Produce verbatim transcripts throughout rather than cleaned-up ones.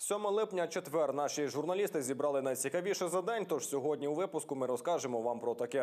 сьоме липня, четвер. Наші журналісти зібрали найцікавіше за день, тож сьогодні у випуску ми розкажемо вам про таке.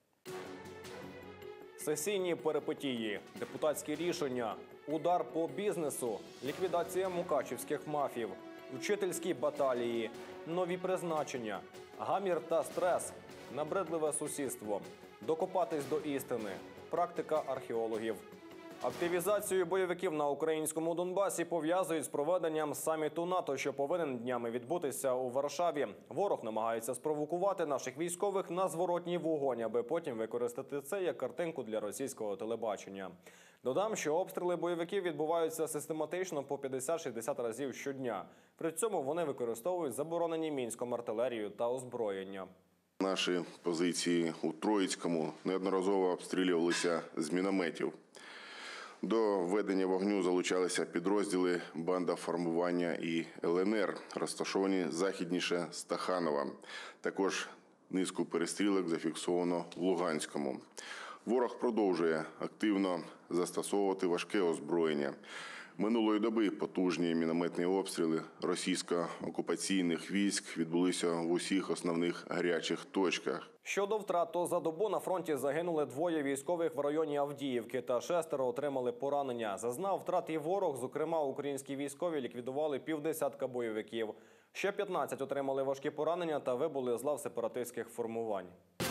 Сесійні перипетії, депутатські рішення, удар по бізнесу, ліквідація мукачівських мафів, вчительські баталії, нові призначення, гамір та стрес, набридливе сусідство, докопатись до істини, практика археологів. Активізацію бойовиків на українському Донбасі пов'язують з проведенням саміту НАТО, що повинен днями відбутися у Варшаві. Ворог намагається спровокувати наших військових на зворотній вогонь, аби потім використати це як картинку для російського телебачення. Додам, що обстріли бойовиків відбуваються систематично по п'ятдесят-шістдесят разів щодня. При цьому вони використовують заборонені Мінськом артилерію та озброєння. Наші позиції у Троїцькому неодноразово обстрілювалися з мінометів. До ведення вогню залучалися підрозділи банда формування і ел ен ер, розташовані західніше Стаханова. Також низку перестрілок зафіксовано в Луганському. Ворог продовжує активно застосовувати важке озброєння. Минулої доби потужні мінометні обстріли російсько-окупаційних військ відбулися в усіх основних гарячих точках. Щодо втрат, то за добу на фронті загинули двоє військових в районі Авдіївки та шестеро отримали поранення. Зазнав втрат і ворог, зокрема українські військові ліквідували півдесятка бойовиків. Ще п'ятнадцять отримали важкі поранення та вибули з лав сепаратистських формувань.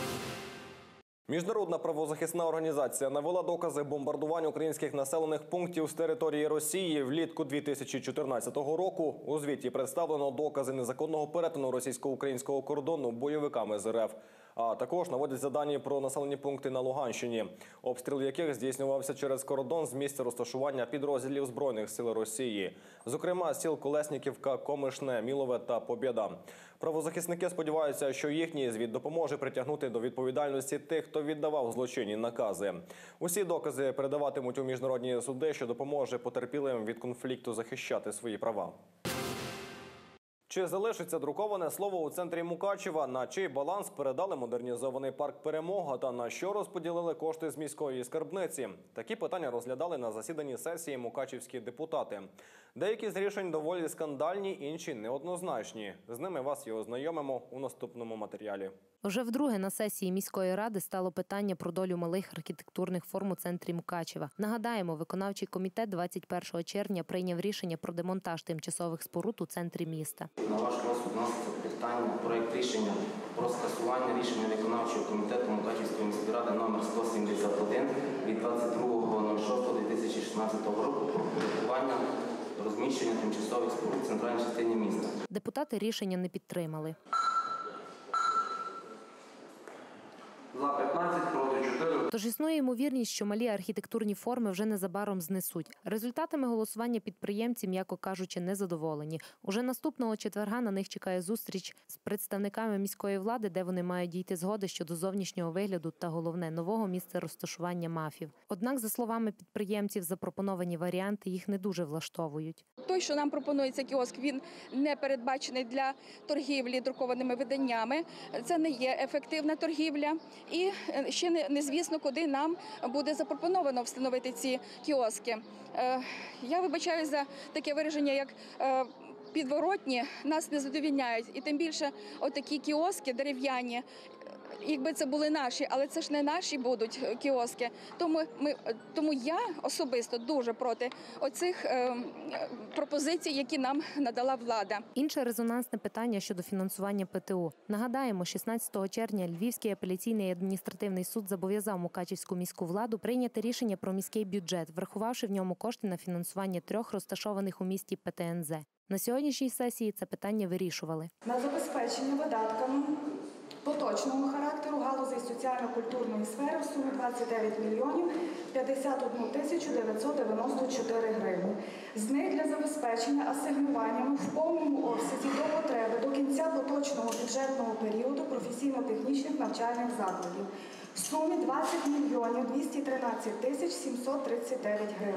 Міжнародна правозахисна організація навела докази бомбардування українських населених пунктів з території Росії влітку дві тисячі чотирнадцятого року. У звіті представлено докази незаконного перетину російсько-українського кордону бойовиками з ер еф. А також наводяться дані про населені пункти на Луганщині, обстріл яких здійснювався через кордон з місця розташування підрозділів Збройних сил Росії. Зокрема, сіл Колесніківка, Комишне, Мілове та Побєда. Правозахисники сподіваються, що їхній звіт допоможе притягнути до відповідальності тих, хто віддавав злочинні накази. Усі докази передаватимуть у міжнародні суди, що допоможе потерпілим від конфлікту захищати свої права. Чи залишиться друковане слово у центрі Мукачева? На чий баланс передали модернізований парк «Перемога» та на що розподілили кошти з міської скарбниці? Такі питання розглядали на засіданні сесії мукачівські депутати. Деякі з рішень доволі скандальні, інші неоднозначні. З ними вас і ознайомимо у наступному матеріалі. Вже вдруге на сесії міської ради стало питання про долю малих архітектурних форм у центрі Мукачева. Нагадаємо, виконавчий комітет двадцять першого червня прийняв рішення про демонтаж тимчасових споруд у центрі міста. На ваш розсуд вноситься питання, проект рішення про скасування рішення виконавчого комітету Мукачівської міської ради номер сто сімдесят один від двадцять другого шостого дві тисячі шістнадцятого року про порядкування розміщення тимчасових споруд в центральній частині міста. Депутати рішення не підтримали. За п'ятнадцять, проти чотири. Тож існує ймовірність, що малі архітектурні форми вже незабаром знесуть. Результатами голосування підприємці, м'яко кажучи, незадоволені. Уже наступного четверга на них чекає зустріч з представниками міської влади, де вони мають дійти згоди щодо зовнішнього вигляду та, головне, нового місця розташування мафів. Однак, за словами підприємців, запропоновані варіанти їх не дуже влаштовують. Той, що нам пропонується кіоск, він не передбачений для торгівлі друкованими виданнями. Це не є ефективна торгівля. І ще не, не звісно, куди нам буде запропоновано встановити ці кіоски. Е, я вибачаю за таке вираження, як е, підворотні, нас не задовільняють. І тим більше отакі кіоски дерев'яні, якби це були наші, але це ж не наші будуть кіоски. Тому, ми, тому я особисто дуже проти оцих е, пропозицій, які нам надала влада. Інше резонансне питання щодо фінансування пе те у. Нагадаємо, шістнадцятого червня Львівський апеляційний адміністративний суд зобов'язав Мукачівську міську владу прийняти рішення про міський бюджет, врахувавши в ньому кошти на фінансування трьох розташованих у місті пе те ен зет. На сьогоднішній сесії це питання вирішували. На забезпечення видатками поточного характеру галузей соціально-культурної сфери в сумі двадцять дев'ять мільйонів п'ятдесят одну тисячу дев'ятсот дев'яносто чотири гривні. З них для забезпечення асигнуваннями в повному обсязі до потреби до кінця поточного бюджетного періоду професійно-технічних навчальних закладів в сумі двадцять мільйонів двісті тринадцять тисяч сімсот тридцять дев'ять гривень.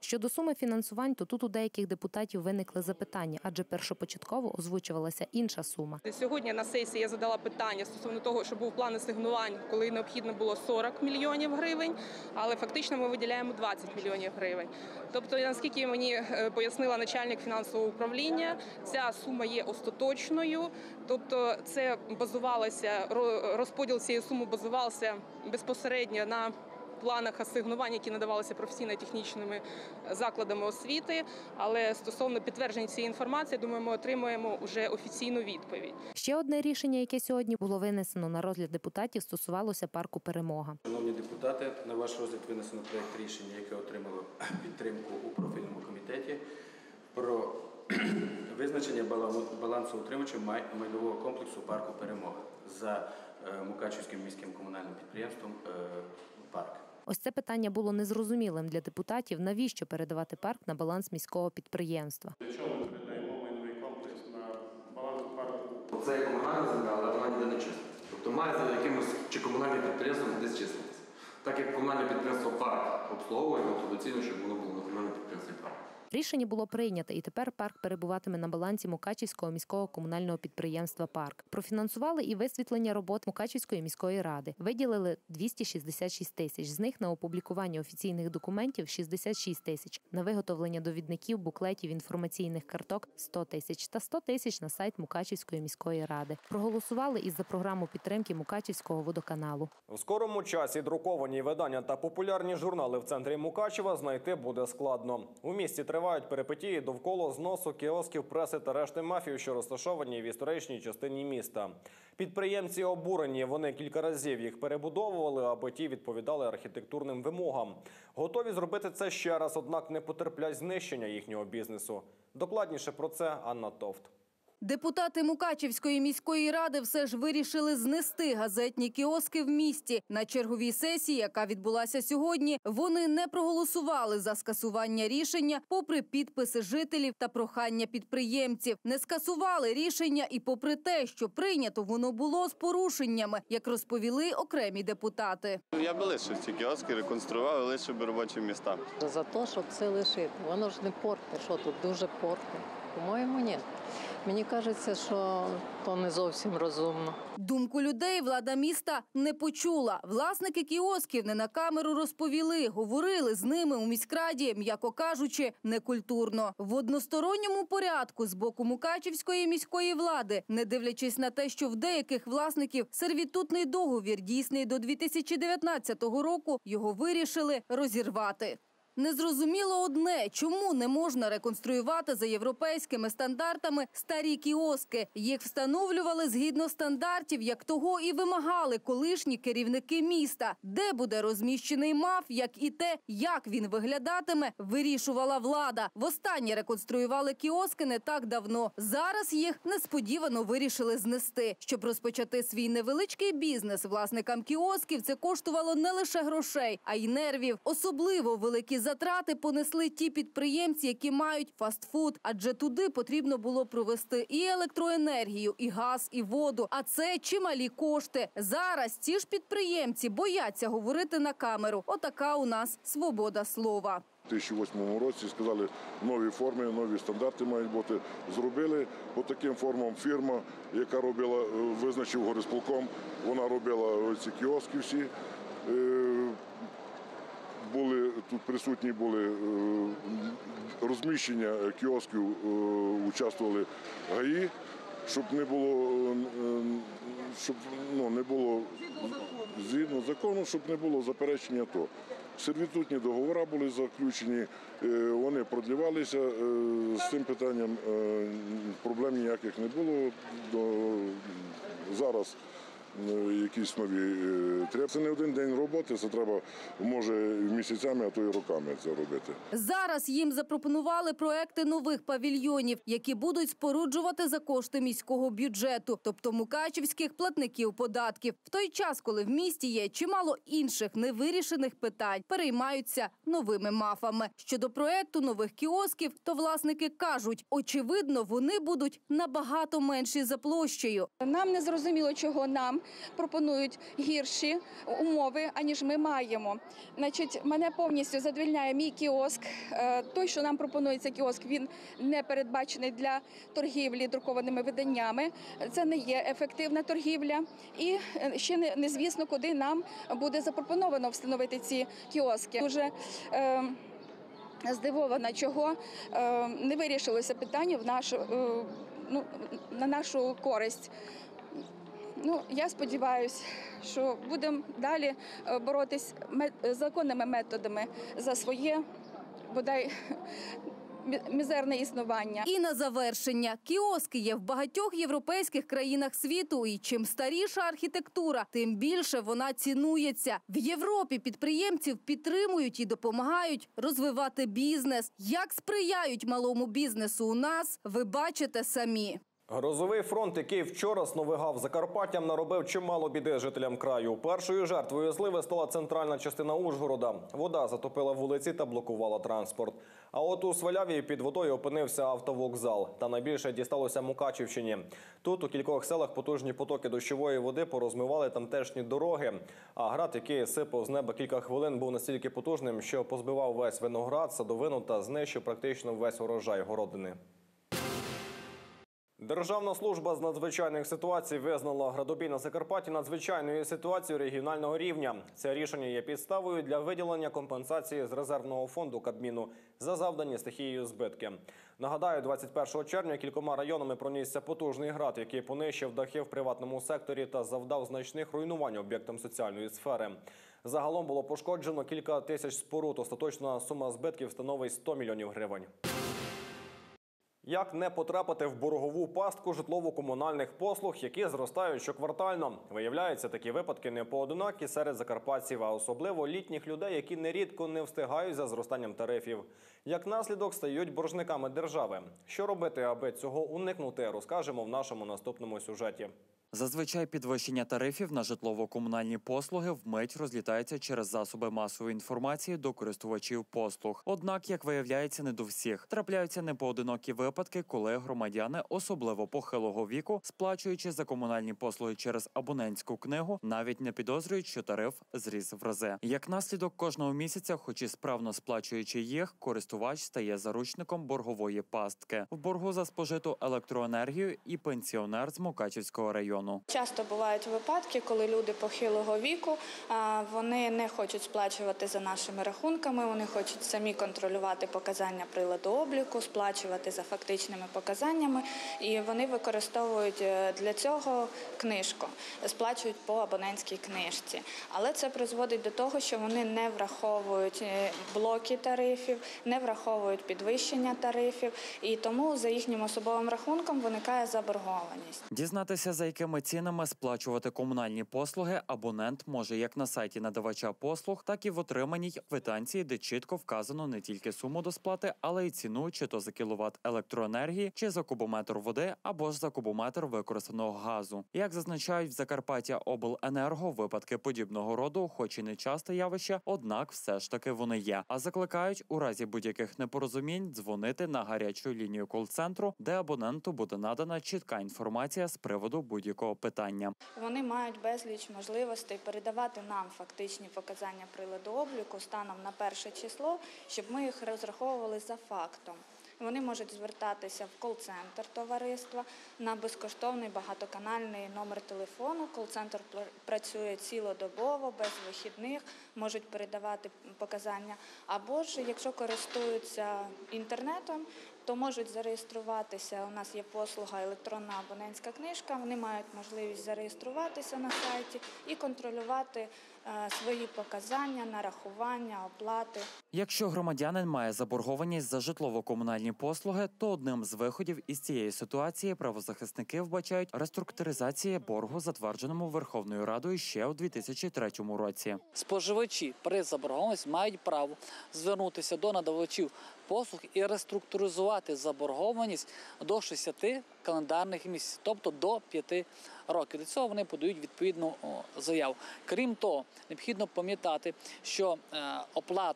Щодо суми фінансувань, то тут у деяких депутатів виникли запитання, адже першопочатково озвучувалася інша сума. Сьогодні на сесії я задала питання стосовно того, що був план асигнувань, коли необхідно було сорок мільйонів гривень, але фактично ми виділяємо двадцять мільйонів гривень. Тобто, наскільки мені пояснила начальник фінансового управління, ця сума є остаточною, тобто це базувалося, розподіл цієї суми базувався безпосередньо на планах асигнувань, які надавалися професійно-технічними закладами освіти, але стосовно підтвердження цієї інформації, думаю, ми отримаємо вже офіційну відповідь. Ще одне рішення, яке сьогодні було винесено на розгляд депутатів, стосувалося парку «Перемога». Шановні депутати, на ваш розгляд винесено проект рішення, яке отримало підтримку у профільному комітеті, про визначення балансоутримувачем майнового комплексу парку «Перемога» за Мукачівським міським комунальним підприємством «Парк». Ось це питання було незрозумілим для депутатів, навіщо передавати парк на баланс міського підприємства. Для чого ми передаємо майновий комплекс на баланс парку? Це є комунальна земля, але вона ніде не числиться. Тобто має за якимось чи комунальним підприємством десь числитися. Так як комунальне підприємство «Парк» обслуговує, то доцільно, щоб воно було на комунальному підприємстві «Парк». Рішення було прийнято, і тепер парк перебуватиме на балансі Мукачівського міського комунального підприємства «Парк». Профінансували і висвітлення робот Мукачівської міської ради. Виділили двісті шістдесят шість тисяч. З них на опублікування офіційних документів шістдесят шість тисяч, на виготовлення довідників, буклетів, інформаційних карток сто тисяч та сто тисяч на сайт Мукачівської міської ради. Проголосували і за програму підтримки Мукачівського водоканалу. В скорому часі друковані видання та популярні журнали в центрі Мукачева знайти буде складно. У місті тривають перипетії довкола зносу кіосків, преси та решти мафії, що розташовані в історичній частині міста. Підприємці обурені, вони кілька разів їх перебудовували, аби ті відповідали архітектурним вимогам. Готові зробити це ще раз, однак не потерплять знищення їхнього бізнесу. Докладніше про це Анна Товт. Депутати Мукачівської міської ради все ж вирішили знести газетні кіоски в місті. На черговій сесії, яка відбулася сьогодні, вони не проголосували за скасування рішення, попри підписи жителів та прохання підприємців. Не скасували рішення і попри те, що прийнято воно було з порушеннями, як розповіли окремі депутати. Я би лишив ці кіоски, реконструював і лишив би робочі міста. За те, щоб це лишити. Воно ж не порте, що тут дуже порте. По-моєму, ні. Мені кажеться, що то не зовсім розумно. Думку людей влада міста не почула. Власники кіосків не на камеру розповіли, говорили з ними у міськраді, м'яко кажучи, некультурно. В односторонньому порядку з боку Мукачівської міської влади, не дивлячись на те, що в деяких власників сервітутний договір дійсний до дві тисячі дев'ятнадцятого року, його вирішили розірвати. Незрозуміло одне, чому не можна реконструювати за європейськими стандартами старі кіоски. Їх встановлювали згідно стандартів, як того і вимагали колишні керівники міста. Де буде розміщений МАФ, як і те, як він виглядатиме, вирішувала влада. Востаннє реконструювали кіоски не так давно. Зараз їх несподівано вирішили знести. Щоб розпочати свій невеличкий бізнес, власникам кіосків це коштувало не лише грошей, а й нервів. Особливо великі затрати понесли ті підприємці, які мають фастфуд, адже туди потрібно було провести і електроенергію, і газ, і воду, а це чималі кошти. Зараз ці ж підприємці бояться говорити на камеру. Отака у нас свобода слова. У дві тисячі восьмому році сказали, нові форми, нові стандарти мають бути. Зробили по таким формам фірма, яка робила, визначив горисполком, вона робила ці кіоски всі. Були, тут присутні були розміщення кіосків, участвували ГАІ, щоб не було, щоб, ну, не було згідно закону, щоб не було заперечення то. Сервітутні договори були заключені, вони продлівалися, з цим питанням проблем ніяких не було. Зараз якісь нові треба. Це не один день роботи, це треба, може, місяцями, а то й роками це робити. Зараз їм запропонували проекти нових павільйонів, які будуть споруджувати за кошти міського бюджету, тобто мукачівських платників податків. В той час, коли в місті є чимало інших невирішених питань, переймаються новими мафами. Щодо проекту нових кіосків, то власники кажуть, очевидно, вони будуть набагато менші за площею. Нам не зрозуміло, чого нам пропонують гірші умови, аніж ми маємо. Значить, мене повністю задовольняє мій кіоск. Той, що нам пропонується кіоск, він не передбачений для торгівлі друкованими виданнями. Це не є ефективна торгівля. І ще не, не звісно, куди нам буде запропоновано встановити ці кіоски. Дуже е, здивована, чого е, не вирішилося питання в нашу, е, ну, на нашу користь. Ну, я сподіваюся, що будемо далі боротись законними методами за своє, бодай, мізерне існування. І на завершення. Кіоски є в багатьох європейських країнах світу. І чим старіша архітектура, тим більше вона цінується. В Європі підприємців підтримують і допомагають розвивати бізнес. Як сприяють малому бізнесу у нас, ви бачите самі. Грозовий фронт, який вчора сновигав Закарпаттям, наробив чимало біди жителям краю. Першою жертвою зливи стала центральна частина Ужгорода. Вода затопила вулиці та блокувала транспорт. А от у Сваляві під водою опинився автовокзал. Та найбільше дісталося Мукачівщині. Тут у кількох селах потужні потоки дощової води порозмивали тамтешні дороги. А град, який сипав з неба кілька хвилин, був настільки потужним, що позбивав весь виноград, садовину та знищив практично весь урожай городини. Державна служба з надзвичайних ситуацій визнала градобій на Закарпатті надзвичайною ситуацією регіонального рівня. Це рішення є підставою для виділення компенсації з резервного фонду Кабміну за завдані стихією збитки. Нагадаю, двадцять першого червня кількома районами пронісся потужний град, який понищив дахи в приватному секторі та завдав значних руйнувань об'єктам соціальної сфери. Загалом було пошкоджено кілька тисяч споруд. Остаточна сума збитків становить сто мільйонів гривень. Як не потрапити в боргову пастку житлово-комунальних послуг, які зростають щоквартально? Виявляється, такі випадки не поодинокі серед закарпатців, а особливо літніх людей, які нерідко не встигають за зростанням тарифів. Як наслідок, стають боржниками держави. Що робити, аби цього уникнути, розкажемо в нашому наступному сюжеті. Зазвичай підвищення тарифів на житлово-комунальні послуги вмить розлітається через засоби масової інформації до користувачів послуг. Однак, як виявляється, не до всіх. Трапляються непоодинокі випадки, коли громадяни, особливо похилого віку, сплачуючи за комунальні послуги через абонентську книгу, навіть не підозрюють, що тариф зріс в рази. Як наслідок, кожного місяця, хоч і справно сплачуючи їх, користувач стає заручником боргової пастки. В боргу за спожиту електроенергію і пенсіонер з Мукачівського району. Часто бувають випадки, коли люди похилого віку, вони не хочуть сплачувати за нашими рахунками, вони хочуть самі контролювати показання приладу обліку, сплачувати за фактичними показаннями, і вони використовують для цього книжку, сплачують по абонентській книжці. Але це призводить до того, що вони не враховують блоки тарифів, не враховують підвищення тарифів, і тому за їхнім особовим рахунком виникає заборгованість. Дізнатися, за якими цінами сплачувати комунальні послуги, абонент може як на сайті надавача послуг, так і в отриманій квитанції, де чітко вказано не тільки суму до сплати, але й ціну, чи то за кіловат електроенергії, чи за кубометр води, або ж за кубометр використаного газу. Як зазначають в Закарпаття Обленерго, випадки подібного роду, хоч і не часте явище, однак все ж таки вони є. А закликають у разі будь-яких непорозумінь дзвонити на гарячу лінію кол-центру, де абоненту буде надана чітка інформація з приводу будь-якого питання. Вони мають безліч можливостей передавати нам фактичні показання приладу обліку станом на перше число, щоб ми їх розраховували за фактом. Вони можуть звертатися в кол-центр товариства на безкоштовний багатоканальний номер телефону. Кол-центр працює цілодобово, без вихідних, можуть передавати показання. Або ж, якщо користуються інтернетом, то можуть зареєструватися. У нас є послуга електронна абонентська книжка. Вони мають можливість зареєструватися на сайті і контролювати е, свої показання, нарахування, оплати. Якщо громадянин має заборгованість за житлово-комунальні послуги, то одним з виходів із цієї ситуації правозахисники вбачають реструктуризацію боргу, затвердженому Верховною Радою ще у дві тисячі третьому році. Споживачі при заборгованості мають право звернутися до надавачів послуг і реструктуризувати заборгованість до шістдесят календарних місяців, тобто до п'яти років. Для цього вони подають відповідну заяву. Крім того, необхідно пам'ятати, що оплата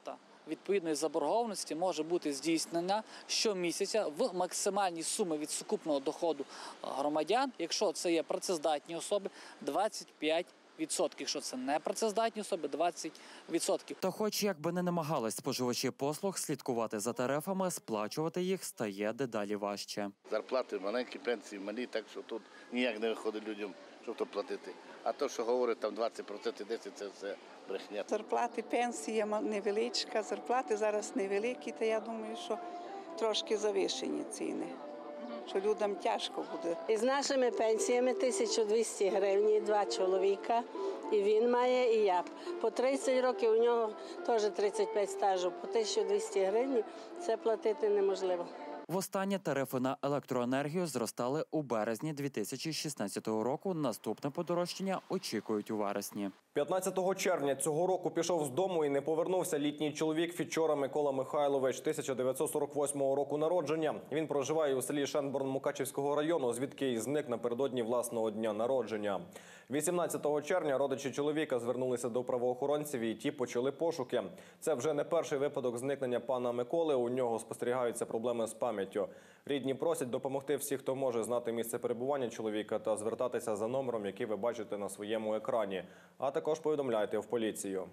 відповідної заборгованості може бути здійснена щомісяця в максимальній сумі від сукупного доходу громадян, якщо це є працездатні особи, двадцять п'ять відсотків, якщо це не працездатні особи, двадцять відсотків. Та хоч як би не намагались споживачі послуг слідкувати за тарифами, сплачувати їх стає дедалі важче. Зарплати маленькі, пенсії малі, так що тут ніяк не виходить людям, щоб то платити. А то, що говорять, там двадцять відсотків, десять відсотків – це все брехня. Зарплати, пенсія невеличка, зарплати зараз невеликі, та я думаю, що трошки завищені ціни, що людям тяжко буде. Із нашими пенсіями тисяча двісті гривень, два чоловіка, і він має, і я. По тридцять років у нього теж тридцять п'ять стажу, по тисяча двісті гривень це платити неможливо. Востаннє тарифи на електроенергію зростали у березні дві тисячі шістнадцятого року. Наступне подорожчання очікують у вересні. п'ятнадцятого червня цього року пішов з дому і не повернувся літній чоловік Фічора Микола Михайлович, тисяча дев'ятсот сорок восьмого року народження. Він проживає у селі Шенборн Мукачівського району, звідки й зник напередодні власного дня народження. вісімнадцятого червня родичі чоловіка звернулися до правоохоронців і ті почали пошуки. Це вже не перший випадок зникнення пана Миколи, у нього спостерігаються проблеми з пам'яттю. Рідні просять допомогти всіх, хто може знати місце перебування чоловіка та звертатися за номером, який ви бачите на своєму екрані. А також повідомляйте в поліцію.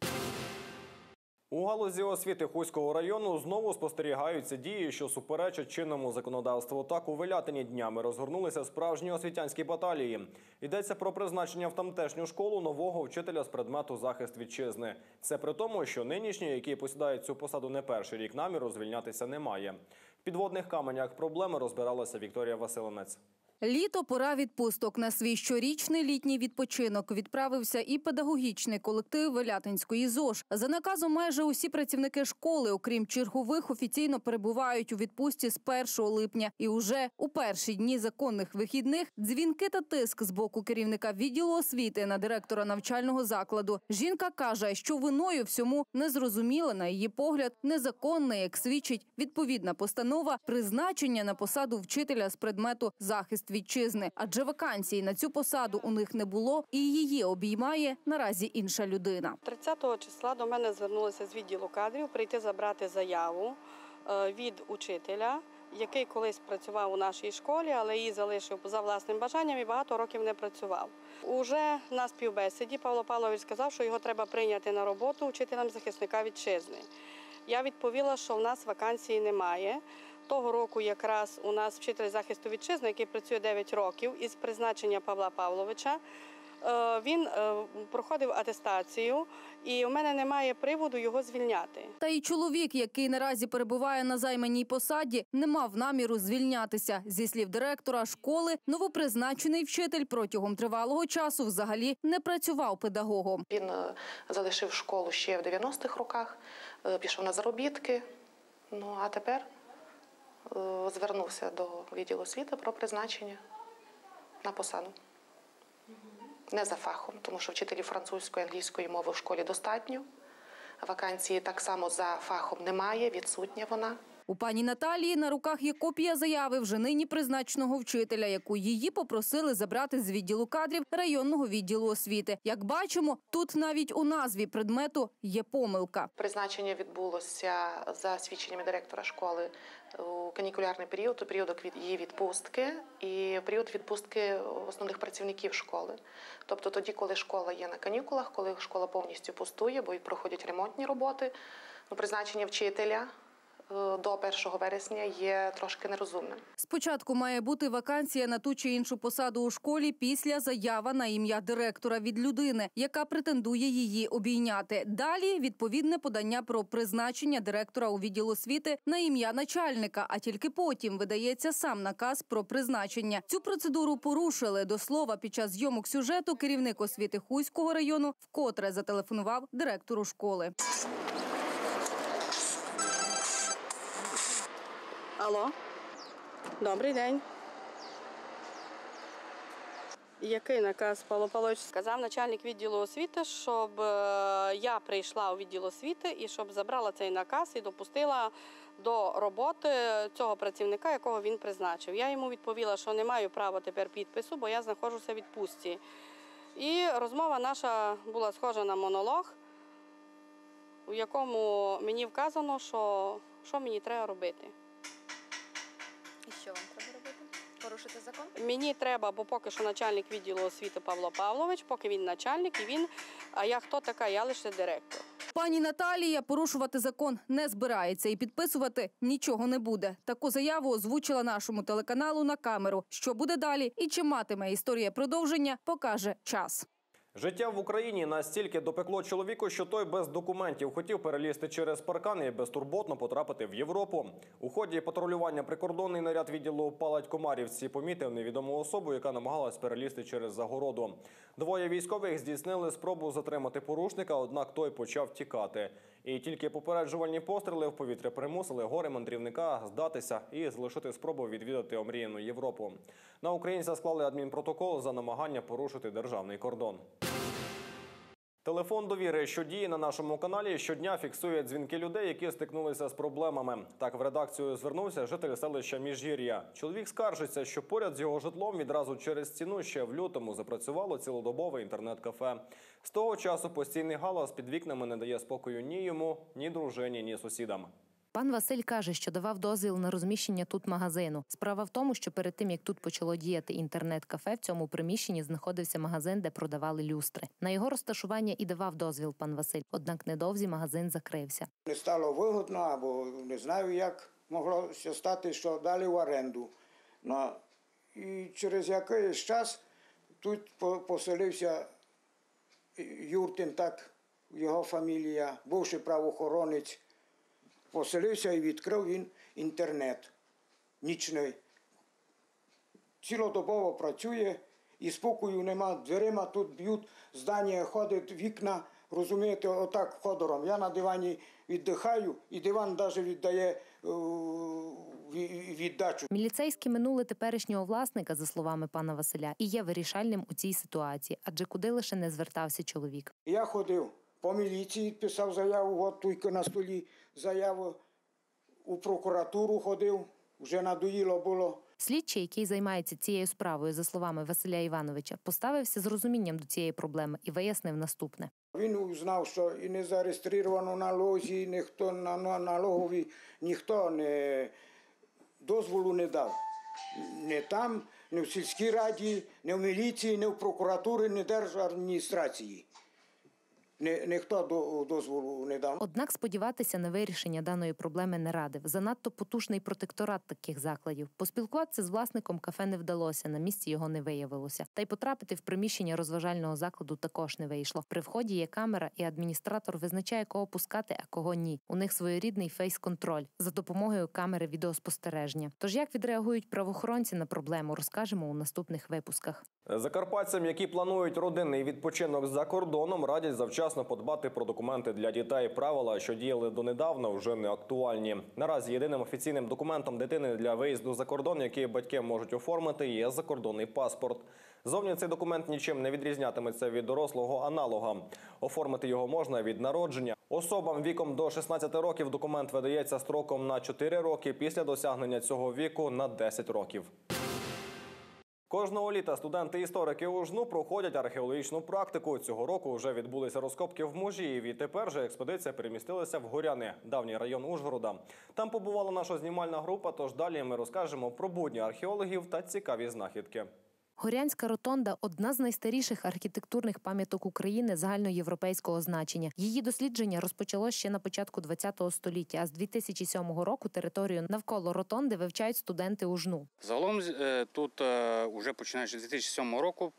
У галузі освіти Хуського району знову спостерігаються дії, що суперечать чинному законодавству. Так, у Велятині днями розгорнулися справжні освітянські баталії. Йдеться про призначення в тамтешню школу нового вчителя з предмету «Захист вітчизни». Це при тому, що нинішній, який посідає цю посаду не перший рік, наміру звільнятися немає. В підводних каменях проблеми розбиралася Вікторія Василинець. Літо – пора відпусток. На свій щорічний літній відпочинок відправився і педагогічний колектив Велятинської ЗОЖ. За наказом майже усі працівники школи, окрім чергових, офіційно перебувають у відпустці з першого липня. І уже у перші дні законних вихідних дзвінки та тиск з боку керівника відділу освіти на директора навчального закладу. Жінка каже, що виною всьому незрозуміле, на її погляд, незаконне, як свідчить відповідна постанова, призначення на посаду вчителя з предмету «Захист вітчизни», адже вакансії на цю посаду у них не було, і її обіймає наразі інша людина. тридцятого числа до мене звернулися з відділу кадрів прийти забрати заяву від учителя, який колись працював у нашій школі, але її залишив за власним бажанням і багато років не працював. Уже на співбесіді Павло Павлович сказав, що його треба прийняти на роботу учителем захисника вітчизни. Я відповіла, що в нас вакансії немає. Того року якраз у нас вчитель захисту вітчизни, який працює дев'ять років, із призначення Павла Павловича, він проходив атестацію, і у мене немає приводу його звільняти. Та й чоловік, який наразі перебуває на займаній посаді, не мав наміру звільнятися. Зі слів директора школи, новопризначений вчитель протягом тривалого часу взагалі не працював педагогом. Він залишив школу ще в дев'яностих роках, пішов на заробітки, ну а тепер звернувся до відділу освіти про призначення на посаду. Не за фахом, тому що вчителів французької, англійської мови в школі достатньо. Вакансії так само за фахом немає, відсутня вона. У пані Наталії на руках є копія заяви вже нині призначеного вчителя, яку її попросили забрати з відділу кадрів районного відділу освіти. Як бачимо, тут навіть у назві предмету є помилка. Призначення відбулося за свідченнями директора школи у канікулярний період, у період її відпустки і в період відпустки основних працівників школи. Тобто тоді, коли школа є на канікулах, коли школа повністю пустує, бо проходять ремонтні роботи, призначення вчителя до першого вересня є трошки нерозумним. Спочатку має бути вакансія на ту чи іншу посаду у школі, після заява на ім'я директора від людини, яка претендує її обійняти. Далі відповідне подання про призначення директора у відділ освіти на ім'я начальника, а тільки потім видається сам наказ про призначення. Цю процедуру порушили. До слова, під час зйомок сюжету керівник освіти Хуського району вкотре зателефонував директору школи. Алло, добрий день. Який наказ? Павло Павлович сказав начальник відділу освіти, щоб я прийшла у відділ освіти і щоб забрала цей наказ і допустила до роботи цього працівника, якого він призначив. Я йому відповіла, що не маю права тепер підпису, бо я знаходжуся в відпустці. І розмова наша була схожа на монолог. у якому мені вказано, що, що мені треба робити. І що вам треба робити? Порушити закон? Мені треба, бо поки що начальник відділу освіти Павло Павлович, поки він начальник, і він, а я хто така, я лише директор. Пані Наталія порушувати закон не збирається і підписувати нічого не буде. Таку заяву озвучила нашому телеканалу на камеру. Що буде далі і чи матиме історія продовження, покаже час. Життя в Україні настільки допекло чоловіку, що той без документів хотів перелізти через паркан і безтурботно потрапити в Європу. У ході патрулювання прикордонний наряд відділу Палать-Комарівці помітив невідому особу, яка намагалась перелізти через загороду. Двоє військових здійснили спробу затримати порушника, однак той почав тікати. І тільки попереджувальні постріли в повітря примусили горе-мандрівника здатися і залишити спробу відвідати омріяну Європу. На українця склали адмінпротокол за намагання порушити державний кордон. Телефон довіри, що діє на нашому каналі, щодня фіксує дзвінки людей, які стикнулися з проблемами. Так в редакцію звернувся житель селища Міжгір'я. Чоловік скаржиться, що поряд з його житлом відразу через стіну ще в лютому запрацювало цілодобове інтернет-кафе. З того часу постійний галас під вікнами не дає спокою ні йому, ні дружині, ні сусідам. Пан Василь каже, що давав дозвіл на розміщення тут магазину. Справа в тому, що перед тим, як тут почало діяти інтернет-кафе, в цьому приміщенні знаходився магазин, де продавали люстри. На його розташування і давав дозвіл пан Василь. Однак недовзі магазин закрився. Не стало вигодно, або не знаю, як могло стати, що дали в оренду. Ну, і через якийсь час тут поселився Юртин, так його фамілія, бувший правоохоронець. Поселився і відкрив він інтернет нічний. Цілодобово працює і спокою нема. Дверима тут б'ють, здання ходить, вікна, розумієте, отак ходором. Я на дивані віддихаю і диван навіть віддає е, віддачу. Міліцейські минули теперішнього власника, за словами пана Василя, і є вирішальним у цій ситуації, адже куди лише не звертався чоловік. Я ходив по міліції, писав заяву, от тільки на столі заяву, у прокуратуру ходив, вже надоїло було. Слідчий, який займається цією справою, за словами Василя Івановича, поставився з розумінням до цієї проблеми і вияснив наступне. Він узнав, що і не зареєстровано на лозі, ніхто на налогові, ніхто не дозволу не дав. Не там, не в сільській раді, не в міліції, не в прокуратурі, не в держадміністрації. Ні, ніхто дозволу не дав. Однак сподіватися на вирішення даної проблеми не радив. Занадто потужний протекторат таких закладів. Поспілкуватися з власником кафе не вдалося, на місці його не виявилося. Та й потрапити в приміщення розважального закладу також не вийшло. При вході є камера, і адміністратор визначає, кого пускати, а кого ні. У них своєрідний фейс-контроль за допомогою камери відеоспостереження. Тож як відреагують правоохоронці на проблему, розкажемо у наступних випусках. Закарпатцям, які планують родинний відпочинок за кордоном, радять завчасно подбати про документи для дітей. Правила, що діяли донедавна, вже не актуальні. Наразі єдиним офіційним документом дитини для виїзду за кордон, який батьки можуть оформити, є закордонний паспорт. Зовні цей документ нічим не відрізнятиметься від дорослого аналога. Оформити його можна від народження. Особам віком до шістнадцяти років документ видається строком на чотири роки, після досягнення цього віку – на десять років. Кожного літа студенти-історики УЖНУ проходять археологічну практику. Цього року вже відбулися розкопки в Мужіїві. І тепер же експедиція перемістилася в Горяни, давній район Ужгорода. Там побувала наша знімальна група, тож далі ми розкажемо про будні археологів та цікаві знахідки. Горянська ротонда – одна з найстаріших архітектурних пам'яток України загальноєвропейського значення. Її дослідження розпочалося ще на початку ХХ століття, а з дві тисячі сьомого року територію навколо ротонди вивчають студенти УЖНУ. Загалом тут, вже починаючи з дві тисячі сьомого року,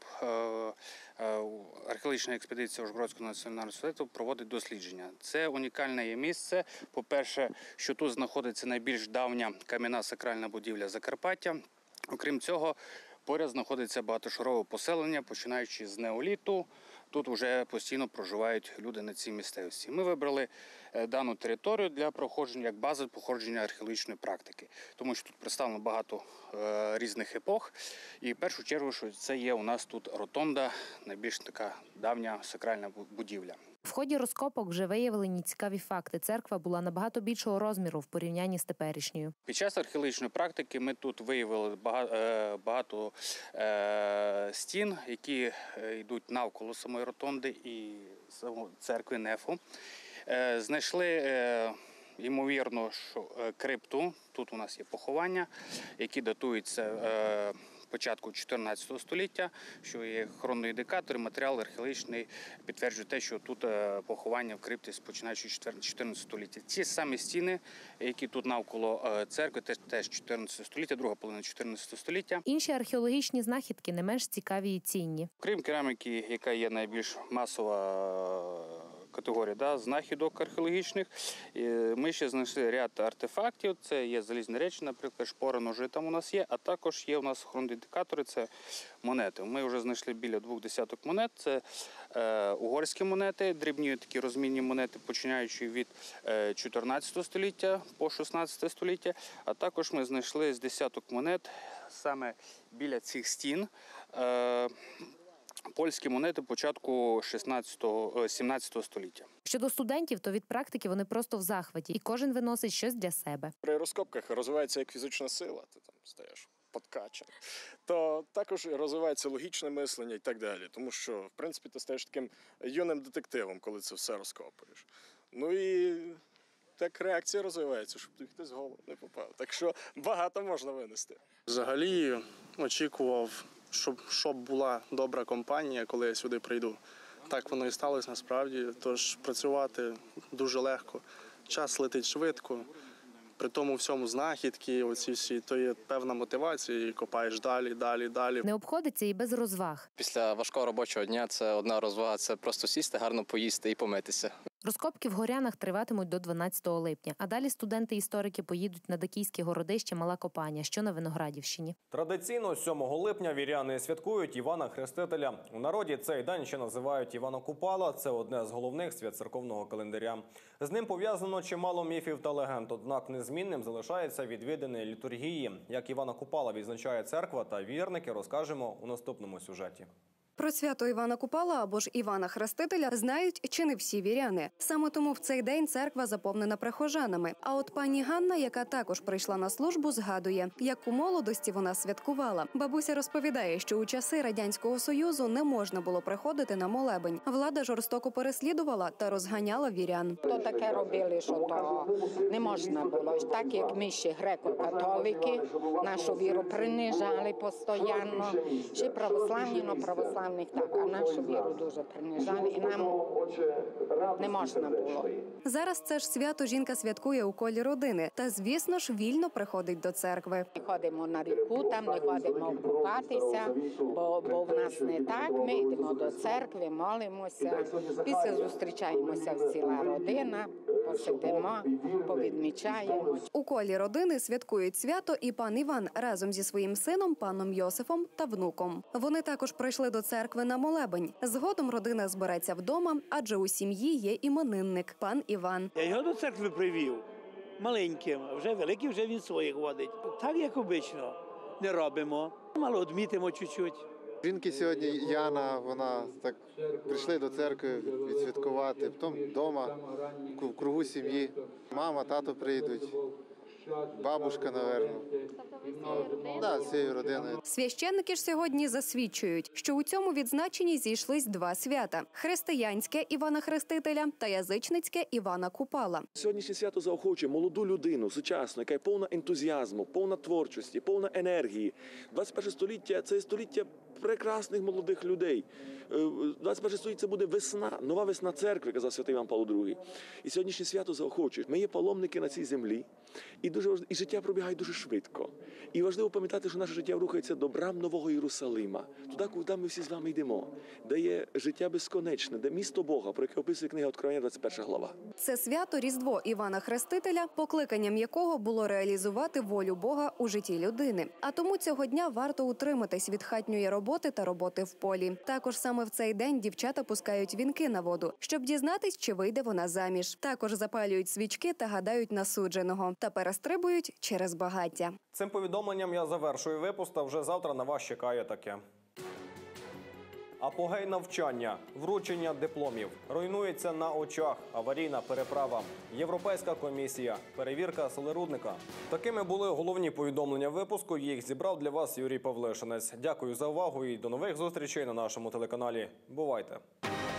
археологічна експедиція Ужгородського національного університету проводить дослідження. Це унікальне є місце. По-перше, що тут знаходиться найбільш давня кам'яна сакральна будівля Закарпаття. Окрім цього, поряд знаходиться багатошарове поселення, починаючи з неоліту. Тут вже постійно проживають люди на цій місцевості. Ми вибрали дану територію для проходження як бази походження археологічної практики, тому що тут представлено багато е, різних епох. І в першу чергу, що це є у нас тут ротонда, найбільш така давня сакральна будівля. ході розкопок вже виявлені цікаві факти. Церква була набагато більшого розміру в порівнянні з теперішньою. Під час археологічної практики ми тут виявили багато стін, які йдуть навколо самої ротонди і церкви Нефу. Знайшли, ймовірно, що крипту, тут у нас є поховання, які датуються початку чотирнадцятого століття, що є хронний індикатор, матеріал археологічний підтверджує те, що тут поховання в крипті починаючи з чотирнадцятого століття. Ті самі стіни, які тут навколо церкви, теж чотирнадцятого століття, друга половина чотирнадцятого століття. Інші археологічні знахідки не менш цікаві і цінні. Крім кераміки, яка є найбільш масова категорія да, знахідок археологічних, ми ще знайшли ряд артефактів. Це є залізні речі, наприклад, шпори, ножи там у нас є, а також є у нас хроноіндикатори, це монети. Ми вже знайшли біля двох десяток монет. Це е, угорські монети, дрібні такі розмінні монети, починаючи від е, чотирнадцятого століття по шістнадцяте століття, а також ми знайшли з десяток монет саме біля цих стін. Е, Польські монети початку шістнадцятого-сімнадцятого століття. Щодо студентів, то від практики вони просто в захваті, і кожен виносить щось для себе. При розкопках розвивається як фізична сила, ти там стаєш подкачаний, то також розвивається логічне мислення і так далі. Тому що, в принципі, ти стаєш таким юним детективом, коли це все розкопуєш. Ну і так реакція розвивається, щоб тобі хтось в голову не попав. Так що багато можна винести. Взагалі очікував, щоб, щоб була добра компанія, коли я сюди прийду. Так воно і сталося насправді, тож працювати дуже легко. Час летить швидко, при тому всьому знахідки, оці всі, то є певна мотивація, і копаєш далі, далі, далі. Не обходиться і без розваг. Після важкого робочого дня це одна розвага, це просто сісти, гарно поїсти і помитися. Розкопки в Горянах триватимуть до дванадцятого липня, а далі студенти-історики поїдуть на Дакійське городище Мала Копаня, що на Виноградівщині. Традиційно сьомого липня віряни святкують Івана Хрестителя. У народі цей день ще називають Івана Купала. Це одне з головних свят церковного календаря. З ним пов'язано чимало міфів та легенд, однак незмінним залишається відвідини літургії. Як Івана Купала відзначає церква та вірники, розкажемо у наступному сюжеті. Про свято Івана Купала або ж Івана Хрестителя знають чи не всі віряни. Саме тому в цей день церква заповнена прихожанами. А от пані Ганна, яка також прийшла на службу, згадує, як у молодості вона святкувала. Бабуся розповідає, що у часи Радянського Союзу не можна було приходити на молебень. Влада жорстоко переслідувала та розганяла вірян. То таке робили, що то не можна було. Так як ми ще греко-католики, нашу віру принижали постійно. Ще православні, но православні так, а нашу віру дуже принижали, і нам не можна було. Зараз це ж свято жінка святкує у колі родини та, звісно ж, вільно приходить до церкви. Не ходимо на ріку, там не ходимо купатися, бо, бо в нас не так. Ми йдемо до церкви, молимося, після зустрічаємося в ціла родина, посидимо, повідмічаємо. У колі родини святкують свято і пан Іван разом зі своїм сином, паном Йосифом та внуком. Вони також прийшли до церкви на молебень. Згодом родина збереться вдома, адже у сім'ї є іменинник – пан Іван. Я його до церкви привів маленьким, а вже великий вже він своїх водить. Так, як обично, не робимо, мало одмітимо чуть-чуть. Жінки сьогодні, Яна, вона так прийшли до церкви відсвяткувати, потім вдома, в кругу сім'ї. Мама, тато прийдуть, бабушка, напевно. Так, цією родиною. Священники ж сьогодні засвідчують, що у цьому відзначенні зійшлись два свята – християнське Івана Хрестителя та язичницьке Івана Купала. Сьогоднішнє свято заохочує молоду людину, сучасну, яка є повна ентузіазму, повна творчості, повна енергії. двадцять перше століття – це століття прекрасних молодих людей. двадцять перше століття – це буде весна, нова весна церкви, казав святий Іван Павло другий. І сьогоднішнє свято заохочує. Ми є паломники на цій землі, і, дуже важливо, і життя пробігає дуже швидко. І важливо пам'ятати, що наше життя рухається до брам Нового Єрусалима, туди, куди ми всі з вами йдемо, де є життя безконечне, де місто Бога, про яке описує книга Откровення, двадцять перша глава. Це свято Різдво Івана Хрестителя, покликанням якого було реалізувати волю Бога у житті людини. А тому цього дня варто утриматись від хатньої роботи та роботи в полі. Також саме в цей день дівчата пускають вінки на воду, щоб дізнатись, чи вийде вона заміж. Також запалюють свічки та гадають на судженого. Та перестрибують через багаття. Цим повідомленням я завершую випуск, а вже завтра на вас чекає таке. Апогей навчання, вручення дипломів. Руйнується на очах аварійна переправа. Європейська комісія, перевірка солерудника. Такими були головні повідомлення випуску. Їх зібрав для вас Юрій Павлишинець. Дякую за увагу і до нових зустрічей на нашому телеканалі. Бувайте!